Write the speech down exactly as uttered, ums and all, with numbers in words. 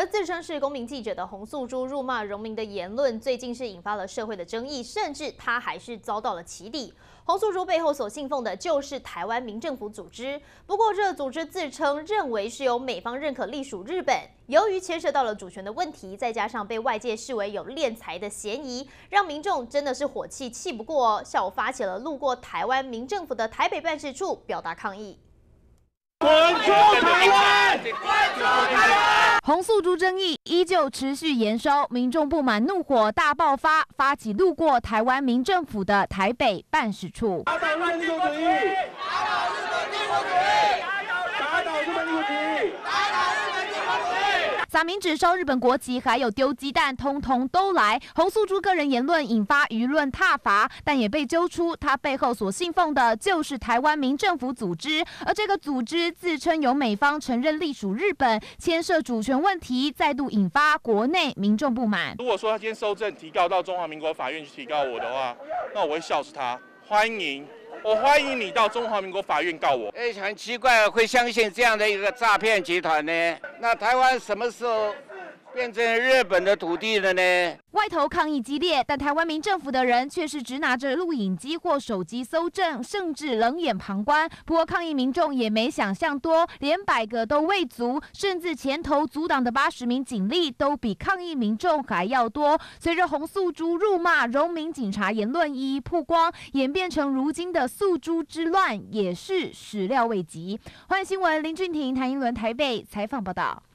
而自称是公民记者的洪素珠辱骂荣民的言论，最近是引发了社会的争议，甚至他还是遭到了起底。洪素珠背后所信奉的就是台湾民政府组织，不过这组织自称认为是由美方认可隶属日本。由于牵涉到了主权的问题，再加上被外界视为有敛财的嫌疑，让民众真的是火气气不过哦，下午发起了路过台湾民政府的台北办事处表达抗议。 滚出台湾！滚出台湾！ 洪素珠争议依旧持续延烧，民众不满怒火大爆发，发起路过台湾民政府的台北办事处。 打倒日本帝国主义！打倒日本帝国主义！打倒日本帝国主义！打倒日本帝国主义！ 撒冥纸、烧日本国旗，还有丢鸡蛋，通通都来。洪素珠个人言论引发舆论挞伐，但也被揪出他背后所信奉的就是台湾民政府组织，而这个组织自称由美方承认隶属日本，牵涉主权问题，再度引发国内民众不满。 如果说他今天搜证提告到中华民国法院去提告我的话，那我会笑死他。欢迎。我欢迎你到中华民国法院告我。 哎，很奇怪，会相信这样的一个诈骗集团呢？那台湾什么时候变成日本的土地了呢？ 外头抗议激烈，但台湾民政府的人却是只拿着录影机或手机搜证，甚至冷眼旁观。不过抗议民众也没想象多，连百个都未足，甚至前头阻挡的八十名警力都比抗议民众还要多。随着洪素珠辱骂荣民警察言论一一曝光，演变成如今的素珠之乱，也是始料未及。欢迎新闻林俊廷、谭英伦台北采访报道。